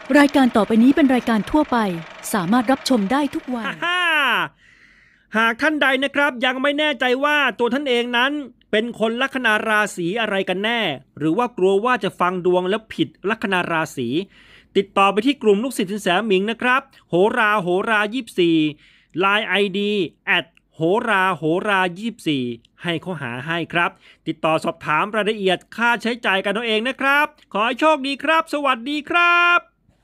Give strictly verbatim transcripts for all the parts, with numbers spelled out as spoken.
รายการต่อไปนี้เป็นรายการทั่วไปสามารถรับชมได้ทุกวัยหากท่านใดนะครับยังไม่แน่ใจว่าตัวท่านเองนั้นเป็นคนลัคนาราศีอะไรกันแน่หรือว่ากลัวว่าจะฟังดวงแล้วผิดลัคนาราศีติดต่อไปที่กลุ่มลูกศิษย์สินแสหมิงนะครับโหราโหรายี่สิบสี่ ไลน์ ไอ ดี แอท โหราโหรายี่สิบสี่ให้เขาหาให้ครับติดต่อสอบถามรายละเอียดค่าใช้จ่ายกันเอาเองนะครับขอให้โชคดีครับสวัสดีครับ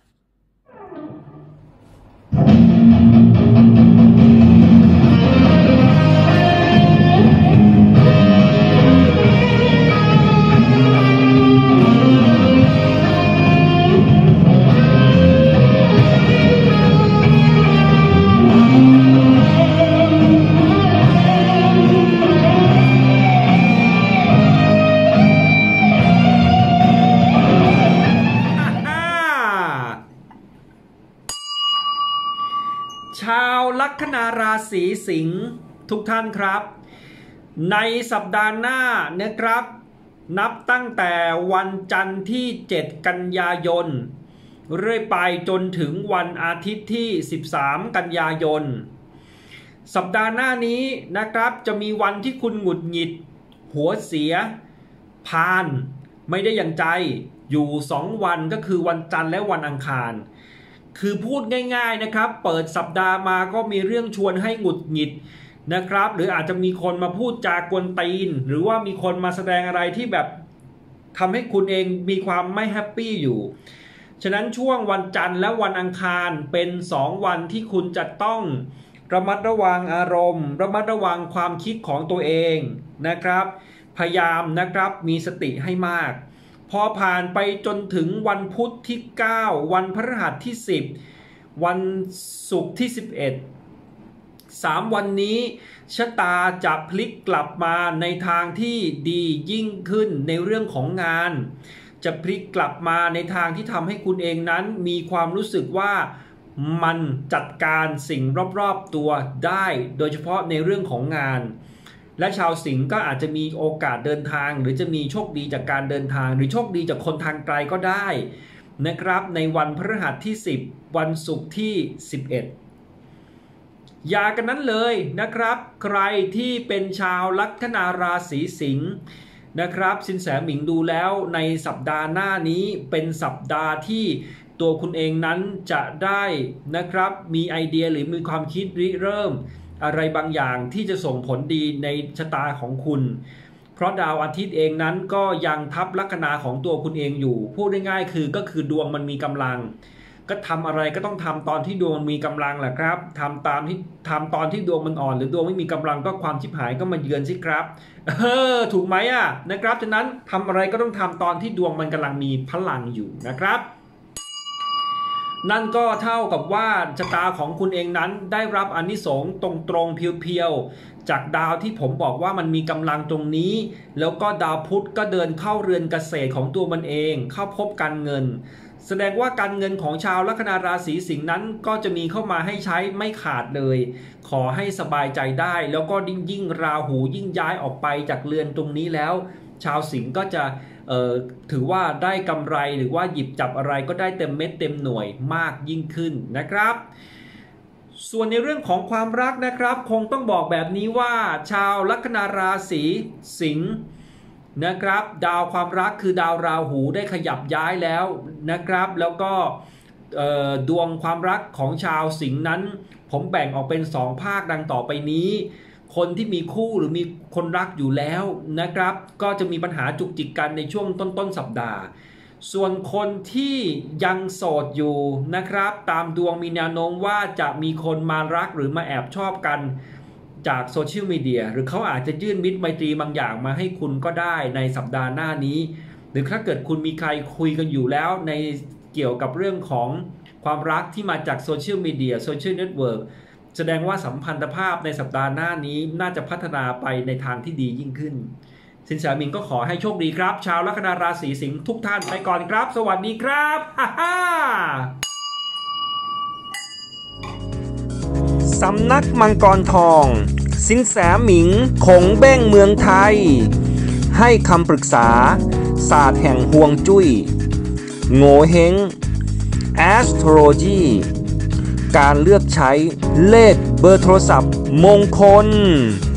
ชาวลัคนาราศีสิงห์ทุกท่านครับในสัปดาห์หน้านะครับนับตั้งแต่วันจันทร์ที่เจ็ดกันยายนเรื่อยไปจนถึงวันอาทิตย์ที่สิบสามกันยายนสัปดาห์หน้านี้นะครับจะมีวันที่คุณหงุดหงิดหัวเสียพานไม่ได้อย่างใจอยู่สองวันก็คือวันจันทร์และวันอังคารคือพูดง่ายๆนะครับเปิดสัปดาห์มาก็มีเรื่องชวนให้หงุดหงิดนะครับหรืออาจจะมีคนมาพูดจากวนตีนหรือว่ามีคนมาแสดงอะไรที่แบบทำให้คุณเองมีความไม่แฮปปี้อยู่ฉะนั้นช่วงวันจันทร์และวันอังคารเป็นสองวันที่คุณจะต้องระมัดระวังอารมณ์ระมัดระวังความคิดของตัวเองนะครับพยายามนะครับมีสติให้มากพอผ่านไปจนถึงวันพุธที่เก้าวันพฤหัสที่สิบวันศุกร์ที่สิบเอ็ดสามวันนี้ชะตาจะพลิกกลับมาในทางที่ดียิ่งขึ้นในเรื่องของงานจะพลิกกลับมาในทางที่ทำให้คุณเองนั้นมีความรู้สึกว่ามันจัดการสิ่งรอบๆตัวได้โดยเฉพาะในเรื่องของงานและชาวสิงห์ก็อาจจะมีโอกาสเดินทางหรือจะมีโชคดีจากการเดินทางหรือโชคดีจากคนทางไกลก็ได้นะครับในวันพฤหัสที่สิบวันศุกร์ที่สิบเอ็ดอย่ากันนั้นเลยนะครับใครที่เป็นชาวลัคนาราศีสิงห์นะครับสินแสหมิงดูแล้วในสัปดาห์หน้านี้เป็นสัปดาห์ที่ตัวคุณเองนั้นจะได้นะครับมีไอเดียหรือมีความคิดริเริ่มอะไรบางอย่างที่จะส่งผลดีในชะตาของคุณเพราะดาวอาทิตย์เองนั้นก็ยังทับลัคนาของตัวคุณเองอยู่พูดง่ายๆคือก็คือดวงมันมีกำลังก็ทำอะไรก็ต้องทำตอนที่ดวงมันมีกำลังแหละครับทำตามที่ทำตอนที่ดวงมันอ่อนหรือดวงไม่มีกำลังก็ความชิบหายก็มาเยือนสิครับเออถูกไหมอ่ะนะครับฉะนั้นทำอะไรก็ต้องทำตอนที่ดวงมันกำลังมีพลังอยู่นะครับนั่นก็เท่ากับว่าชะตาของคุณเองนั้นได้รับอานิสงส์ตรงๆเพียวๆจากดาวที่ผมบอกว่ามันมีกำลังตรงนี้แล้วก็ดาวพุธก็เดินเข้าเรือนเกษตรของตัวมันเองเข้าพบการเงินแสดงว่าการเงินของชาวลัคนาราศีสิงห์นั้นก็จะมีเข้ามาให้ใช้ไม่ขาดเลยขอให้สบายใจได้แล้วก็ยิ่งราหูยิ่งย้ายออกไปจากเรือนตรงนี้แล้วชาวสิงห์ก็จะเอ่อถือว่าได้กำไรหรือว่าหยิบจับอะไรก็ได้เต็มเม็ดเต็มหน่วยมากยิ่งขึ้นนะครับส่วนในเรื่องของความรักนะครับคงต้องบอกแบบนี้ว่าชาวลัคนาราศีสิงห์นะครับดาวความรักคือดาวราหูได้ขยับย้ายแล้วนะครับแล้วก็ดวงความรักของชาวสิงห์นั้นผมแบ่งออกเป็นสองภาคดังต่อไปนี้คนที่มีคู่หรือมีคนรักอยู่แล้วนะครับก็จะมีปัญหาจุกจิกกันในช่วงต้นๆสัปดาห์ส่วนคนที่ยังโสดอยู่นะครับตามดวงมีแนวโน้มว่าจะมีคนมารักหรือมาแอบชอบกันจากโซเชียลมีเดียหรือเขาอาจจะยื่นมิตรไมตรีบางอย่างมาให้คุณก็ได้ในสัปดาห์หน้านี้หรือถ้าเกิดคุณมีใครคุยกันอยู่แล้วในเกี่ยวกับเรื่องของความรักที่มาจากโซเชียลมีเดียโซเชียลเน็ตเวิร์กแสดงว่าสัมพันธภาพในสัปดาห์หน้านี้น่าจะพัฒนาไปในทางที่ดียิ่งขึ้นสินแสหมิงก็ขอให้โชคดีครับชาวลัคนาราศีสิงห์ทุกท่านไปก่อนครับสวัสดีครับฮ่าฮ่าสำนักมังกรทองสินแสหมิงคงเบ้งเมืองไทยให้คำปรึกษาศาสตร์แห่งฮวงจุ้ยโง่เฮง Astrology การเลือกใช้เลขเบอร์โทรศัพท์มงคล